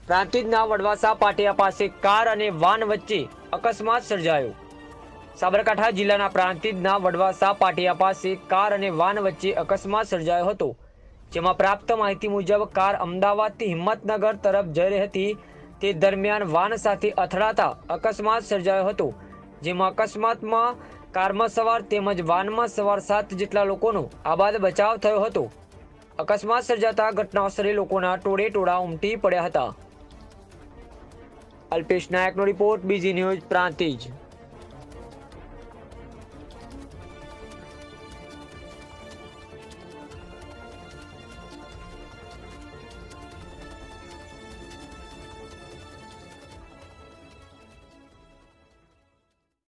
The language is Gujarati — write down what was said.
પ્રાંતિજના વડવાસા પાટિયા પાસે કાર અને વાન વચ્ચે અકસ્માત સર્જાયો। સાબરકાંઠા જિલ્લાના પ્રાંતિજના વડવાસા પાટિયા પાસે કાર અને વાન વચ્ચે અકસ્માત સર્જાયો હતો, જેમાં પ્રાપ્ત માહિતી મુજબ કાર અમદાવાદથી હિંમતનગર તરફ જઈ રહી હતી। તે દરમિયાન વાન સાથે અથડાતા અકસ્માત સર્જાયો હતો, જેમાં અકસ્માતમાં કારમાં સવાર તેમજ વાનમાં સવાર 7 જેટલા લોકોનો આબાદ બચાવ થયો હતો। અકસ્માત સર્જાતા ઘટનાસ્થળે લોકોના ટોળે ટોળા ઉમટી પડ્યા હતા। અલ્પેશ નાયકનો રિપોર્ટ, બીજી ન્યૂઝ, પ્રાંતિજ।